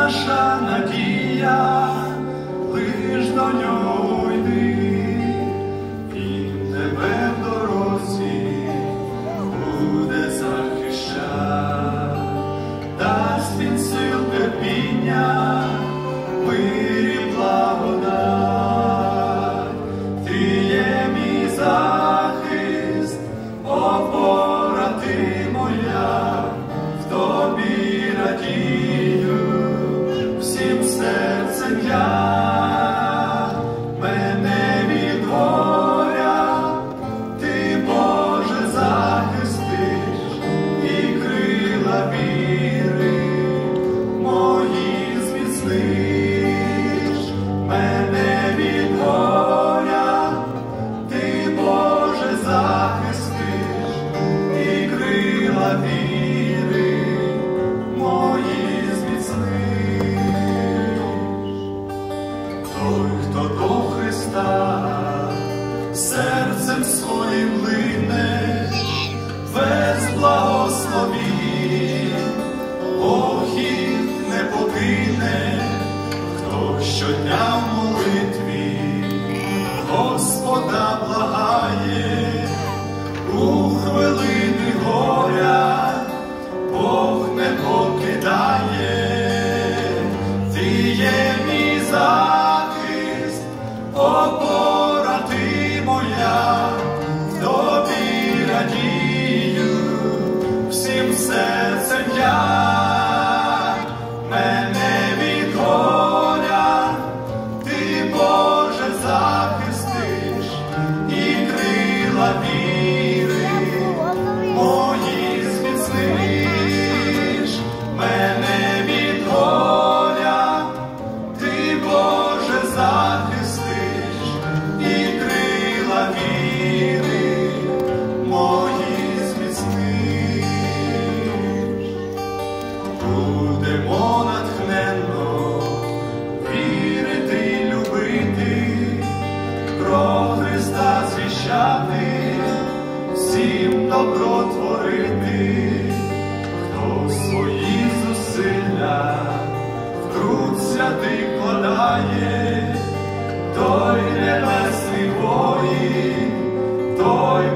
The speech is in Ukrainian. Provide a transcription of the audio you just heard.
наша надія, лиш до нього йди, він тебе в дорозі буде захищати, дасть він сил терпіння, мир і благодать. Ти є мій захист, опора ти моя, в тобі радію, всім серцем я. Мене від горя ти, Боже, захистиш, і крила віри мої зміцниш. Мене від горя ти, Боже, захистиш, і крила віри мої зміцниш. Той, хто до Христа серцем своїм лине, без благословінь Бог їх не покине. Хто щодня в молитві Господа благає, у хвилини горя Бог не покидає. Ти є мій захист, опора ти моя, в тобі радію, всім серцем я. Мене від горя ти, Боже, захистиш, і крила віри мої зміцниш. Мене від горя ти, Боже, захистиш, і крила віри мої зміцниш. Будемо натхненно вірити й любити, про Христа звіщати, всім добро творити. Хто свої зусилля в труд святий вкладає, той небесний воїн, той